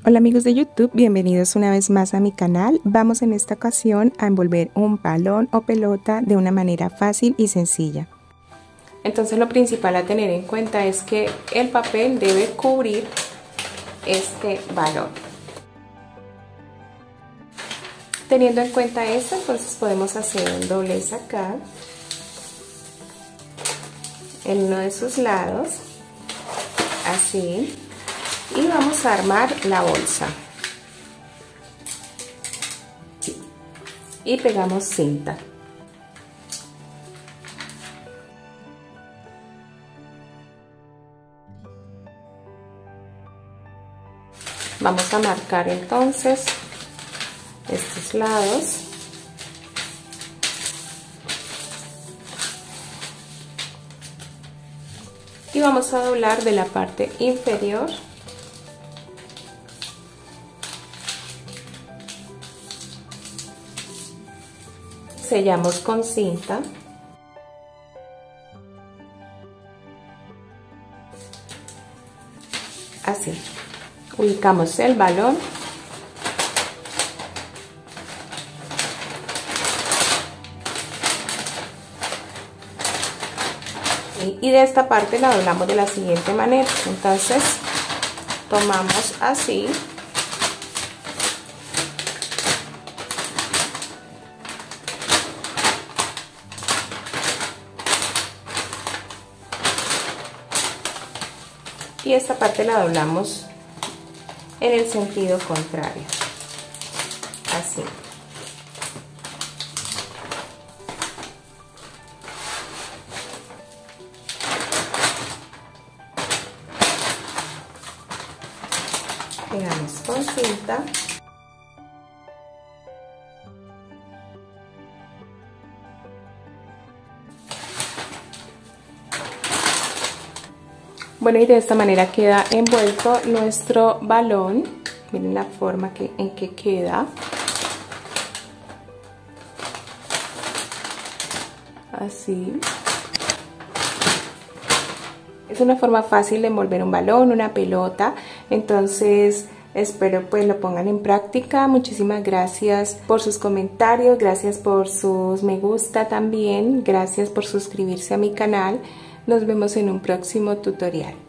Hola amigos de YouTube, bienvenidos una vez más a mi canal. Vamos en esta ocasión a envolver un balón o pelota de una manera fácil y sencilla. Entonces lo principal a tener en cuenta es que el papel debe cubrir este balón. Teniendo en cuenta esto, entonces podemos hacer un doblez acá en uno de sus lados, así. Y vamos a armar la bolsa y pegamos cinta. Vamos a marcar entonces estos lados y vamos a doblar de la parte inferior . Sellamos con cinta . Así. Ubicamos el balón . Y de esta parte la doblamos de la siguiente manera. Entonces tomamos así . Y esta parte la doblamos en el sentido contrario, así. Pegamos con cinta . Bueno, y de esta manera queda envuelto nuestro balón. Miren la forma en que queda. Así. Es una forma fácil de envolver un balón, una pelota. Entonces espero pues lo pongan en práctica. Muchísimas gracias por sus comentarios, gracias por sus me gusta también, gracias por suscribirse a mi canal. Nos vemos en un próximo tutorial.